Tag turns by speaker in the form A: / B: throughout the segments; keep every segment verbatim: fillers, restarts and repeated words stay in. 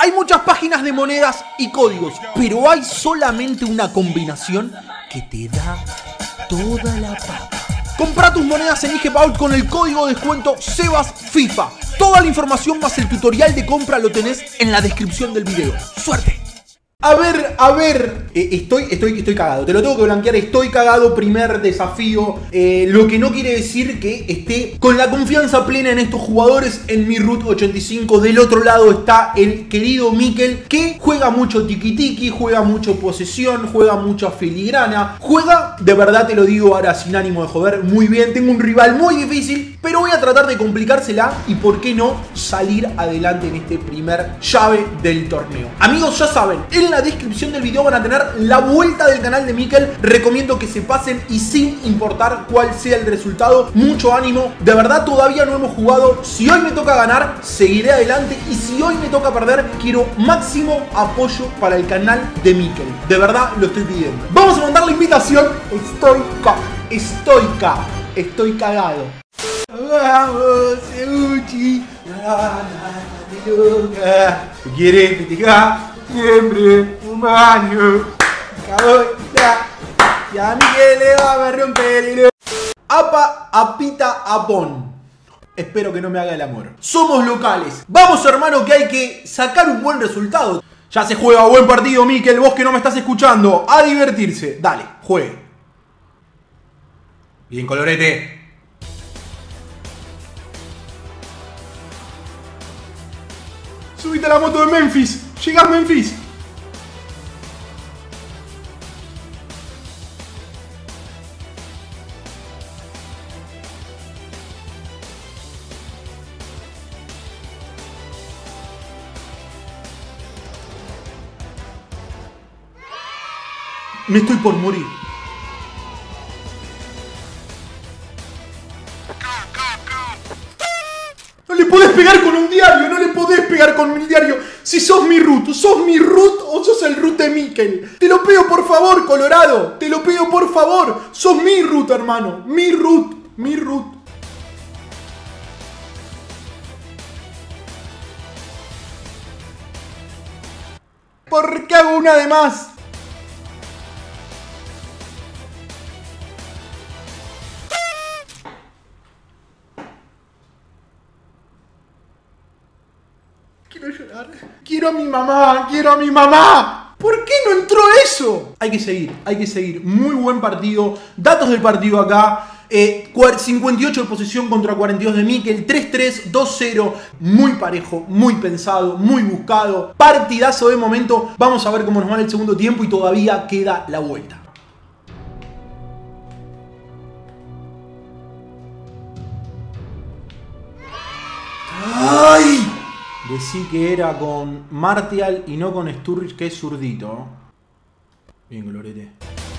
A: Hay muchas páginas de monedas y códigos, pero hay solamente una combinación que te da toda la papa. Compra tus monedas en IGPaul con el código de descuento SebasFIFA. Toda la información más el tutorial de compra lo tenés en la descripción del video. ¡Suerte! A ver, a ver, eh, estoy, estoy, estoy cagado, te lo tengo que blanquear, estoy cagado, primer desafío, eh, lo que no quiere decir que esté con la confianza plena en estos jugadores. En mi Root ochenta y cinco del otro lado está el querido Mikel, que juega mucho tiki-tiki, juega mucho posesión, juega mucha filigrana, juega, de verdad te lo digo ahora sin ánimo de joder, muy bien. Tengo un rival muy difícil, pero voy a tratar de complicársela y por qué no salir adelante en este primer llave del torneo. Amigos, ya saben, el En la descripción del video van a tener la vuelta del canal de Mikel. Recomiendo que se pasen y sin importar cuál sea el resultado, mucho ánimo. De verdad todavía no hemos jugado. Si hoy me toca ganar, seguiré adelante. Y si hoy me toca perder, quiero máximo apoyo para el canal de Mikel. De verdad lo estoy pidiendo. Vamos a mandar la invitación. Estoy ca... Estoy ca... Estoy cagado. Vamos, Seuchi. ¿Qué quieres festejar? Siempre humano. Y a Mikel le va a romper el... Apa, apita, apón. Espero que no me haga el amor. Somos locales. Vamos, hermano, que hay que sacar un buen resultado. Ya se juega buen partido, Mikel. Vos que no me estás escuchando, a divertirse. Dale, juegue. Bien, colorete. Subite a la moto de Memphis. Llegás, Memphis. Me estoy por morir. No le podés pegar con un diario, no le podés pegar con un diario. Si sos mi Root, sos mi Root o sos el Root de Mikel. Te lo pido por favor, Colorado. Te lo pido por favor. Sos mi Root, hermano. Mi Root, mi Root. ¿Por qué hago una de más? Quiero llorar. Quiero a mi mamá. Quiero a mi mamá. ¿Por qué no entró eso? Hay que seguir. Hay que seguir. Muy buen partido. Datos del partido acá. Eh, cincuenta y ocho de posesión contra cuarenta y dos de Mikel. tres tres, dos cero. Muy parejo. Muy pensado. Muy buscado. Partidazo de momento. Vamos a ver cómo nos va en el segundo tiempo. Y todavía queda la vuelta. ¡Ay! Decí que era con Martial y no con Sturridge, que es zurdito. Bien, colorete.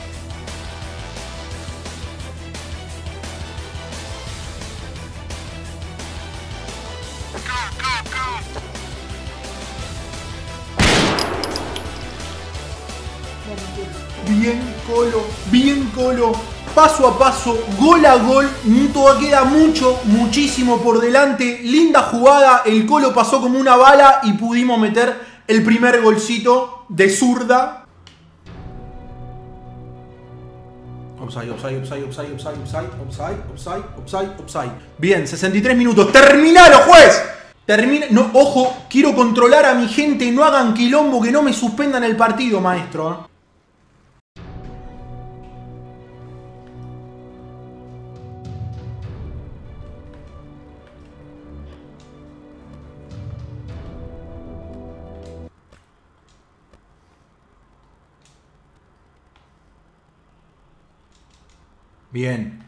A: Bien, Colo. Bien, Colo. Paso a paso, gol a gol, todavía queda mucho, muchísimo por delante. Linda jugada, el Colo pasó como una bala y pudimos meter el primer golcito de zurda. Offside, offside, offside, offside, offside, offside, offside, offside, offside, offside. Bien, sesenta y tres minutos. ¡Terminalo, juez! Termina. No, ojo, quiero controlar a mi gente, no hagan quilombo, que no me suspendan el partido, maestro. Bien.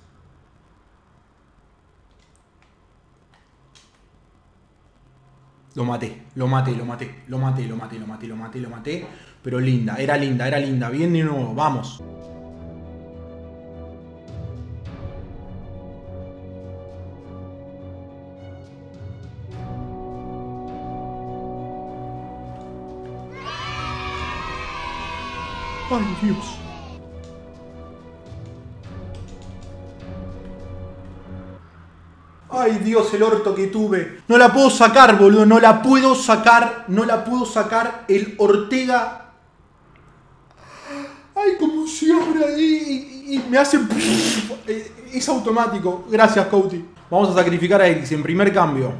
A: Lo maté, lo maté, lo maté, lo maté, lo maté, lo maté, lo maté, lo maté. Pero linda, era linda, era linda. Bien de nuevo, vamos. Ay, Dios. Ay, Ay, Dios, el orto que tuve. No la puedo sacar, boludo. No la puedo sacar. No la puedo sacar. El Ortega. Ay, como se abre ahí y, y me hace... Es automático. Gracias, Couti. Vamos a sacrificar a X en primer cambio.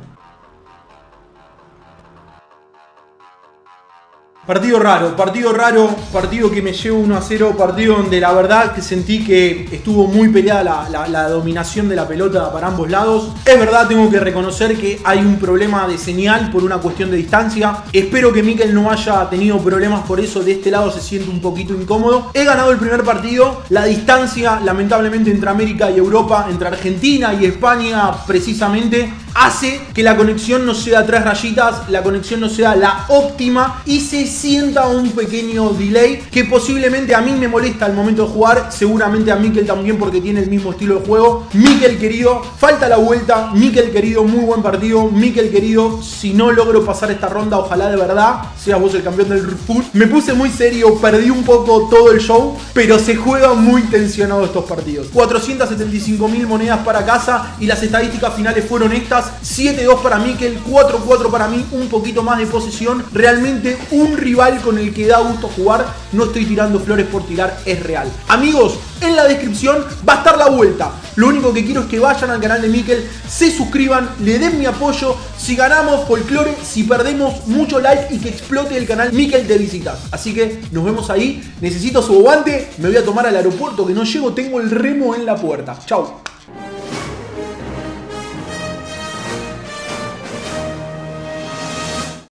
A: Partido raro, partido raro, partido que me llevo uno a cero, partido donde la verdad que sentí que estuvo muy peleada la, la, la dominación de la pelota para ambos lados. Es verdad, tengo que reconocer que hay un problema de señal por una cuestión de distancia. Espero que Mikel no haya tenido problemas por eso, de este lado se siente un poquito incómodo. He ganado el primer partido, la distancia lamentablemente entre América y Europa, entre Argentina y España precisamente, hace que la conexión no sea tres rayitas, la conexión no sea la óptima y se sienta un pequeño delay que posiblemente a mí me molesta al momento de jugar, seguramente a Mikel también porque tiene el mismo estilo de juego. Mikel querido, falta la vuelta, Mikel querido, muy buen partido, Mikel querido, si no logro pasar esta ronda, ojalá de verdad seas vos el campeón del fútbol. Me puse muy serio, perdí un poco todo el show, pero se juega muy tensionado estos partidos. cuatrocientas setenta y cinco mil monedas para casa y las estadísticas finales fueron estas: siete dos para Mikel, cuatro cuatro para mí, un poquito más de posesión. Realmente un rival con el que da gusto jugar. No estoy tirando flores por tirar, es real. Amigos, en la descripción va a estar la vuelta. Lo único que quiero es que vayan al canal de Mikel, se suscriban, le den mi apoyo. Si ganamos, folclore; si perdemos, mucho like y que explote el canal Mikel de visitas. Así que nos vemos ahí. Necesito su guante, me voy a tomar al aeropuerto que no llego, tengo el remo en la puerta. Chau.